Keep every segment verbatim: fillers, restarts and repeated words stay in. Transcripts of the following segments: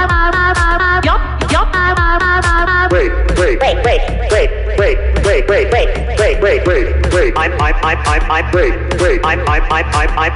Wait, wait, wait, wait, wait, wait, wait, wait, wait, wait, wait, wait, wait. I'm, I'm, I'm, I'm, I'm, wait, wait. I'm, I'm, I'm, I'm, I'm.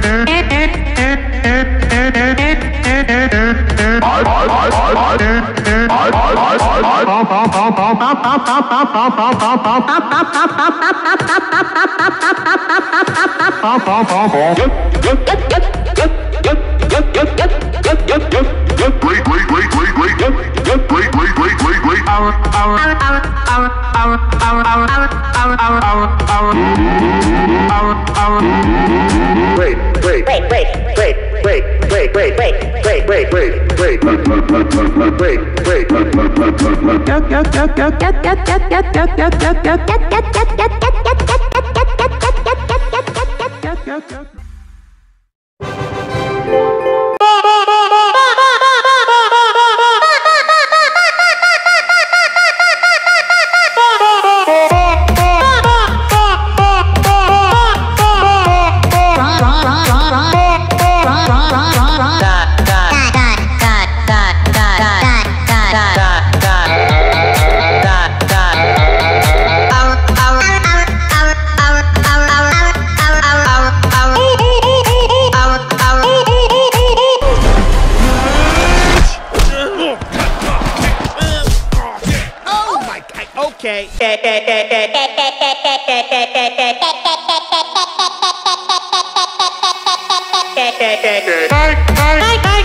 Great, great, great, great, great, great, great, great, great, great, great. Our, our, our, our, our, our, our, our, our, our, our, our, our. Wait, wait, wait, wait, wait, wait, wait, wait, wait, wait, wait, wait, wait, wait, wait. Okay. Bye, bye.